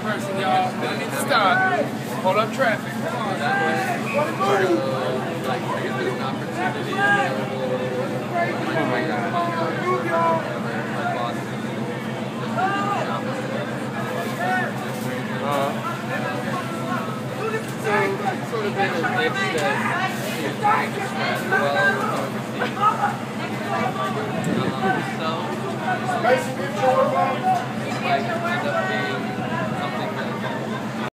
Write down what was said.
person, y'all. I need to stop. Hold up traffic. Come on. Like, I guess there's an opportunity. Oh my God. So, sort of been a mix that, well,